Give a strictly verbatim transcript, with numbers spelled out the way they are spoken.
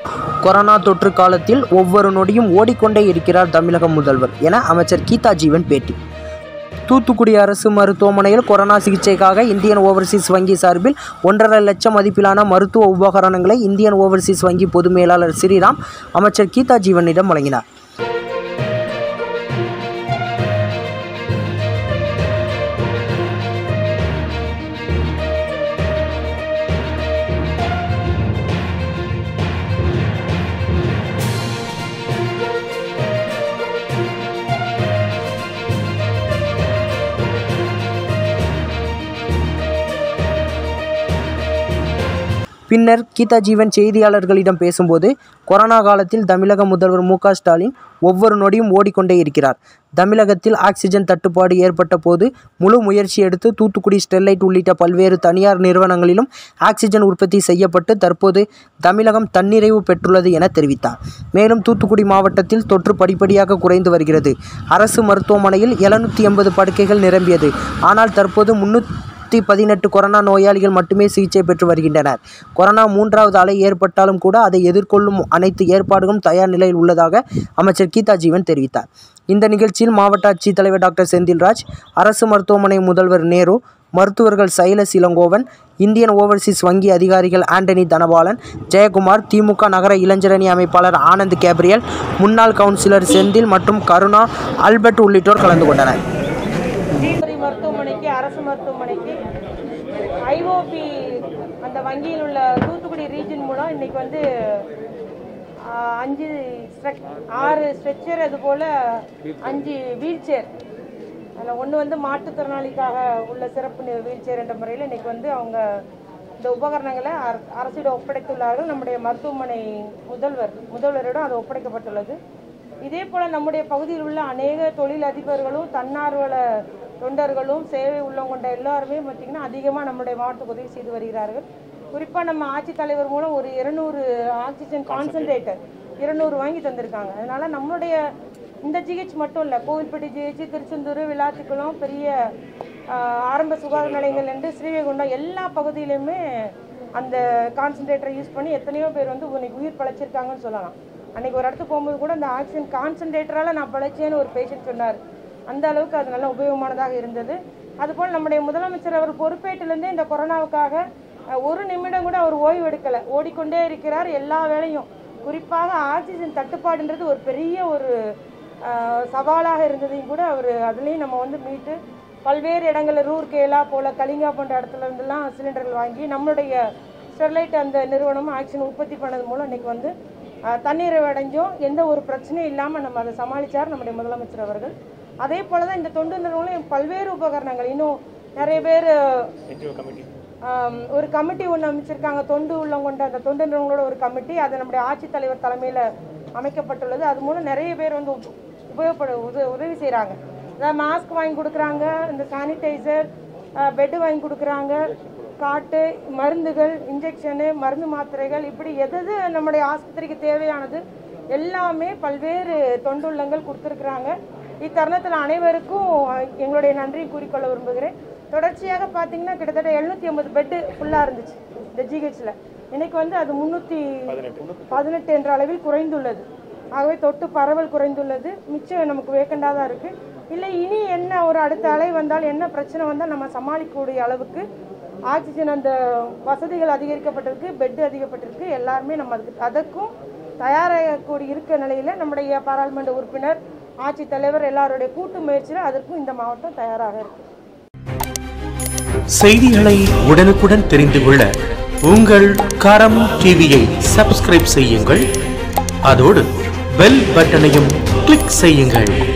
Corona தொற்று காலத்தில் ஒவ்வொரு நொடியும் ஓடிக்கொண்டே இருக்கிறார் தமிழக முதல்வர் என அமைச்சர் கீதா ஜீவன் பேட்டி. தூத்துக்குடி அரசு மருத்துவமனையில் கொரோனா சிகிச்சைக்காக இந்தியன் ஓவர்சீஸ் வங்கி சார்பில் ஒன்றரை லட்சம் மதிப்பிலான மருத்துவ உபகரணங்களை இந்தியன் ஓவர்சீஸ் வங்கி பொது மேலாளர் ஸ்ரீராம் அமைச்சர் கீதா ஜீவனிடம் வழங்கினார். பின்னர் கீதா ஜீவன் செய்தியாளர்களிடம் பேசும்போது, கொரோனா காலத்தில் தமிழக முதல்வர் மு க ஸ்டாலின் ஒவ்வொரு நொடியும் ஓடிக்கொண்டே இருக்கிறார். தமிழகத்தில் ஆக்சிஜன் தட்டுப்பாடு ஏற்பட்ட போது முழு முயற்சி எடுத்து தூத்துக்குடி ஸ்டெர்லைட் உள்ளிட்ட பல்வேறு தனியார் நிறுவனங்களிலும் ஆக்சிஜன் உற்பத்தி செய்யப்பட்டு தற்போது தமிழகம் தன்னிறைவு பெற்றுள்ளது என தெரிவித்தார். மேலும் தூத்துக்குடி மாவட்டத்தில் தொற்று படிப்படியாக குறைந்து வருகிறது. அரசு மருத்துவமனையில் எழுநூற்றி எண்பது படுக்கைகள் நிரம்பியது. ஆனால் தற்போது முன்னூற்றி பதினெட்டு கொரோனா நோயாளிகள் மட்டுமே சிகிச்சை பெற்று வருகின்றனர். கொரோனா மூன்றாவது அலை ஏற்பட்டாலும் கூட அதை எதிர்கொள்ளும் அனைத்து ஏற்பாடுகளும் தயார் நிலையில் உள்ளதாக அமைச்சர் கீதா ஜீவன் தெரிவித்தார். இந்த நிகழ்ச்சியில் மாவட்ட ஆட்சித்தலைவர் டாக்டர் செந்தில்ராஜ், அரசு மருத்துவமனை முதல்வர் நேரு, மருத்துவர்கள் சைலஸ் இளங்கோவன், இந்தியன் ஓவர்சீஸ் வங்கி அதிகாரிகள் ஆண்டனி தனபாலன், ஜெயக்குமார், திமுக நகர இளைஞரணி அமைப்பாளர் ஆனந்த் கேப்ரியல், முன்னாள் கவுன்சிலர் செந்தில் மற்றும் கருணா, ஆல்பர்ட் உள்ளிட்டோர் கலந்து கொண்டனர். மருத்துவமனைக்கு அரசு மருத்துவமனைக்கு ஐஓபி அந்த வங்கியில் உள்ள தூத்துக்குடி ரீஜன் மூலம் இன்னைக்கு வந்து அஞ்சு ஆறு ஸ்ட்ரெச்சர், அது போல் அஞ்சு வீல் சேர், அதில் ஒன்று வந்து மாற்றுத்திறனாளிக்காக உள்ள சிறப்பு வீல் சேர் என்ற முறையில் இன்னைக்கு வந்து அவங்க இந்த உபகரணங்களை அரசிடம் ஒப்படைத்துள்ளார்கள். நம்முடைய மருத்துவமனை முதல்வர் முதல்வரிடம் அது ஒப்படைக்கப்பட்டுள்ளது. இதே போல் நம்முடைய பகுதியில் உள்ள அநேக தொழில் அதிபர்களும் தன்னார்வல தொண்டர்களும் சேவை உள்ளம் கொண்ட எல்லாருமே பார்த்திங்கன்னா அதிகமாக நம்முடைய மாவட்டத்துக்கு உதவி செய்து வருகிறார்கள். குறிப்பாக நம்ம ஆட்சித்தலைவர் மூலம் ஒரு இருநூறு ஆக்சிஜன் கான்சன்ட்ரேட்டர் இருநூறு வாங்கி தந்திருக்காங்க. அதனால் நம்மளுடைய இந்த ஜிஹெச் மட்டும் இல்லை, கோவில்பட்டி ஜிஹெச், திருச்செந்தூர், விளாத்திக்குளம், பெரிய ஆரம்ப சுகாதார நிலையங்கள் என்று ஸ்ரீவைகுண்டம் எல்லா பகுதியிலுமே அந்த கான்சன்ட்ரேட்டரை யூஸ் பண்ணி எத்தனையோ பேர் வந்து இன்னைக்கு உயிர் பழைச்சிருக்காங்கன்னு சொல்லலாம். அன்றைக்கி ஒரு இடத்துக்கு போகும்போது கூட அந்த ஆக்சிஜன் கான்சன்ட்ரேட்டரால் நான் பழைச்சேன்னு ஒரு பேஷண்ட் சொன்னார். அந்த அளவுக்கு அது நல்ல உபயோகமானதாக இருந்தது. அதுபோல் நம்முடைய முதலமைச்சர் அவர் பொறுப்பேட்டிலேருந்தே இந்த கொரோனாவுக்காக ஒரு நிமிடம் கூட அவர் ஓய்வு எடுக்கலை, ஓடிக்கொண்டே இருக்கிறார் எல்லா வேலையும். குறிப்பாக ஆக்சிஜன் தட்டுப்பாடுன்றது ஒரு பெரிய ஒரு சவாலாக இருந்ததையும் கூட அவர் அதுலேயும் நம்ம வந்து மீட்டு பல்வேறு இடங்களில் ரூர்கேலா போல் கலிங்கா போன்ற இடத்துல இருந்தெல்லாம் சிலிண்டர்கள் வாங்கி நம்மளுடைய ஸ்டெர்லைட் அந்த நிறுவனம் ஆக்சிஜன் உற்பத்தி பண்ணது மூலம் இன்றைக்கி வந்து தண்ணீரை அடைஞ்சோம். எந்த ஒரு பிரச்சனையும் இல்லாமல் நம்ம அதை சமாளித்தார் நம்முடைய முதலமைச்சர் அவர்கள். அதே போல் தான் இந்த தொண்டு நிறுவனம் பல்வேறு உபகரணங்கள், இன்னும் நிறைய பேர் ஒரு கமிட்டி ஒன்று அமைச்சிருக்காங்க, தொண்டு உள்ளம் கொண்ட அந்த தொண்டு நிறுவனங்களோட ஒரு கமிட்டி, அது நம்முடைய ஆட்சித்தலைவர் தலைமையில் அமைக்கப்பட்டுள்ளது. அது மூலம் நிறைய பேர் வந்து உபயோகப்பட உத உதவி செய்கிறாங்க. அதாவது மாஸ்க் வாங்கி கொடுக்குறாங்க, இந்த சானிடைசர், பெட்டு வாங்கி கொடுக்குறாங்க, காட்டு மருந்துகள், இன்ஜெக்ஷனு, மருந்து மாத்திரைகள், இப்படி எது நம்முடைய ஆஸ்பத்திரிக்கு தேவையானது எல்லாமே பல்வேறு தொண்டுள்ளங்கள் கொடுத்துருக்குறாங்க. இத்தருணத்தில் அனைவருக்கும் எங்களுடைய நன்றியை கூறிக்கொள்ள விரும்புகிறேன். தொடர்ச்சியாக பார்த்தீங்கன்னா கிட்டத்தட்ட எழுநூற்றி ஐம்பது பெட்டு ஃபுல்லாக இருந்துச்சு இந்த ஜிஹெச்சில். இன்னைக்கு வந்து அது முந்நூற்றி பதினெட்டு என்ற அளவில் குறைந்துள்ளது. ஆகவே தொட்டு பரவல் குறைந்துள்ளது. மிச்சம் நமக்கு வேக்கண்டாக தான் இருக்குது. இல்லை இனி என்ன ஒரு அடுத்த அலை வந்தால் என்ன பிரச்சனை வந்தால் நம்ம சமாளிக்கக்கூடிய அளவுக்கு ஆக்சிஜன் அந்த வசதிகள் அதிகரிக்கப்பட்டிருக்கு, பெட்டு அதிகப்பட்டிருக்கு. எல்லாருமே நம்ம அதுக்கு அதற்கும் தயாராகக்கூடிய இருக்க நிலையில் நம்முடைய பாராளுமன்ற உறுப்பினர், ஆட்சித்தலைவர் எல்லாருடைய கூட்டு முயற்சியில் அதற்கும் இந்த மாவட்டம் தயாராக இருக்கு. செய்திகளை உடனுக்குடன் தெரிந்து கொள்ள உங்கள் கரம் டிவியை சப்ஸ்கிரைப் செய்யுங்கள். அதோடு பெல் பட்டனையும் கிளிக் செய்யுங்கள்.